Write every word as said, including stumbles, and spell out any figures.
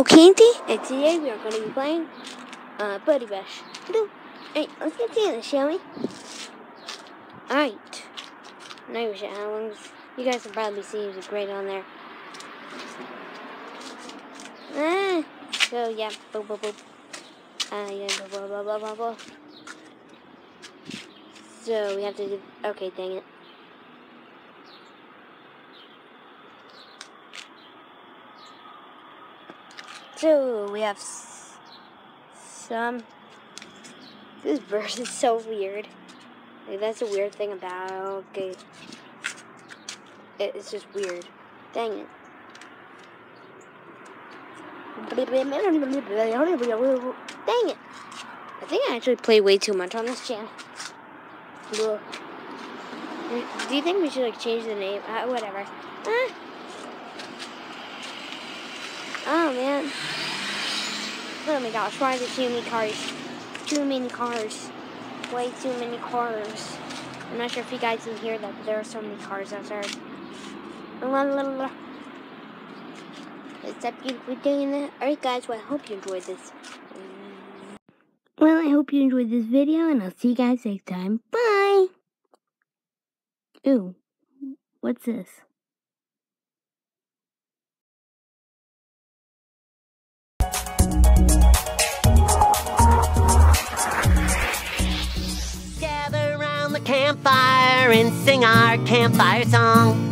Hello, Candy, and today we are going to be playing uh, Buddy Bash. Hey, let's get to this, shall we? Alright. Now you should have You guys can probably see it's great on there. Ah, so yeah, boop, boop, boop. Ah, uh, yeah, blah, blah, blah, blah, blah. So we have to do, okay, dang it. So we have s some. This verse is so weird. Like, that's a weird thing about. Okay, it, it's just weird. Dang it. Dang it. I think I actually play way too much on this channel. Do you think we should like change the name? Uh, whatever. Ah. Oh man. Oh my gosh, why are there too many cars? Too many cars. Way too many cars. I'm not sure if you guys can hear that, but there are so many cars outside. Except you for doing that. Alright guys, well I hope you enjoyed this. Well, I hope you enjoyed this video, and I'll see you guys next time. Bye! Ooh, what's this? Gather round the campfire and sing our campfire song.